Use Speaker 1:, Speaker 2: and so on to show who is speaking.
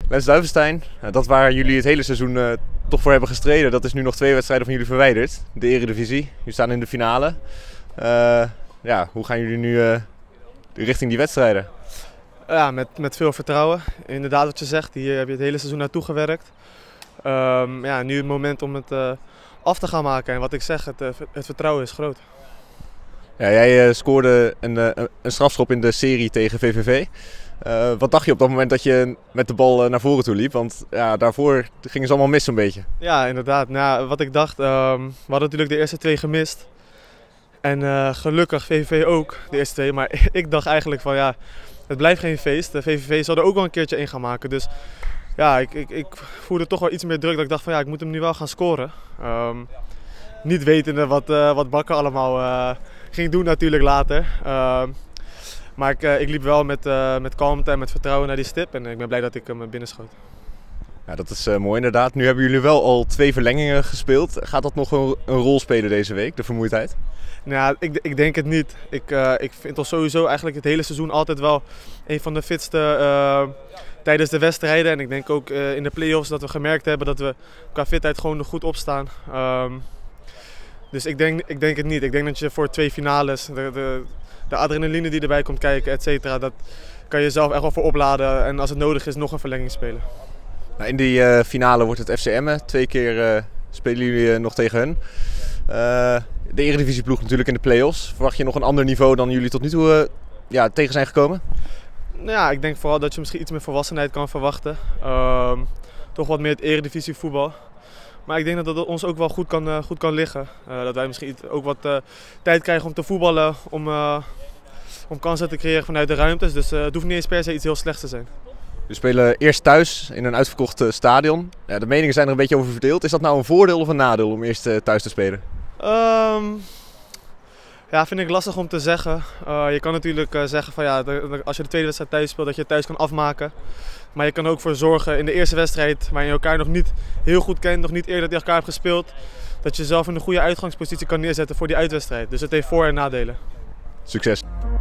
Speaker 1: Lens Duivenstein, dat waar jullie het hele seizoen toch voor hebben gestreden, dat is nu nog 2 wedstrijden van jullie verwijderd. De Eredivisie, jullie staan in de finale. Hoe gaan jullie nu richting die wedstrijden?
Speaker 2: Ja, met veel vertrouwen. Inderdaad wat je zegt, hier heb je het hele seizoen naartoe gewerkt. Nu het moment om het af te gaan maken. En wat ik zeg, het vertrouwen is groot.
Speaker 1: Ja, jij scoorde een strafschop in de serie tegen VVV. Wat dacht je op dat moment dat je met de bal naar voren toe liep? Want ja, daarvoor gingen ze allemaal mis zo'n beetje.
Speaker 2: Ja, inderdaad. Nou, wat ik dacht, we hadden natuurlijk de eerste 2 gemist. En gelukkig VVV ook, de eerste 2. Maar ik dacht eigenlijk van ja, het blijft geen feest. De VVV zal er ook wel een keertje 1 gaan maken. Dus ja, ik voelde toch wel iets meer druk. Dat ik dacht van ja, ik moet hem nu wel gaan scoren. Niet wetende wat Bakker allemaal ging doen natuurlijk later. Maar ik liep wel met kalmte en met vertrouwen naar die stip. En ik ben blij dat ik hem binnenschoot.
Speaker 1: Ja, dat is mooi inderdaad. Nu hebben jullie wel al 2 verlengingen gespeeld. Gaat dat nog een rol spelen deze week, de vermoeidheid?
Speaker 2: Nou, ik denk het niet. Ik vind toch sowieso eigenlijk het hele seizoen altijd wel een van de fitste tijdens de wedstrijden. En ik denk ook in de play-offs dat we gemerkt hebben dat we qua fitheid gewoon nog goed opstaan. Dus ik denk het niet. Ik denk dat je voor 2 finales, de adrenaline die erbij komt kijken, et cetera, dat kan je zelf echt wel voor opladen. En als het nodig is, nog een verlenging spelen.
Speaker 1: Nou, in die finale wordt het FC Emmen. 2 keer spelen jullie nog tegen hun. De Eredivisieploeg natuurlijk in de play-offs. Verwacht je nog een ander niveau dan jullie tot nu toe tegen zijn gekomen?
Speaker 2: Nou ja, ik denk vooral dat je misschien iets meer volwassenheid kan verwachten. Toch wat meer het Eredivisievoetbal. Maar ik denk dat het ons ook wel goed kan liggen. Dat wij misschien ook wat tijd krijgen om te voetballen, om kansen te creëren vanuit de ruimtes. Dus het hoeft niet eens per se iets heel slechts te zijn.
Speaker 1: We spelen eerst thuis in een uitverkocht stadion. Ja, de meningen zijn er een beetje over verdeeld. Is dat nou een voordeel of een nadeel om eerst thuis te spelen?
Speaker 2: Ja, vind ik lastig om te zeggen. Je kan natuurlijk zeggen van ja, als je de tweede wedstrijd thuis speelt, dat je het thuis kan afmaken. Maar je kan er ook voor zorgen in de eerste wedstrijd, waarin je elkaar nog niet heel goed kent, nog niet eerder tegen elkaar hebt gespeeld, dat je jezelf in een goede uitgangspositie kan neerzetten voor die uitwedstrijd. Dus het heeft voor- en nadelen.
Speaker 1: Succes!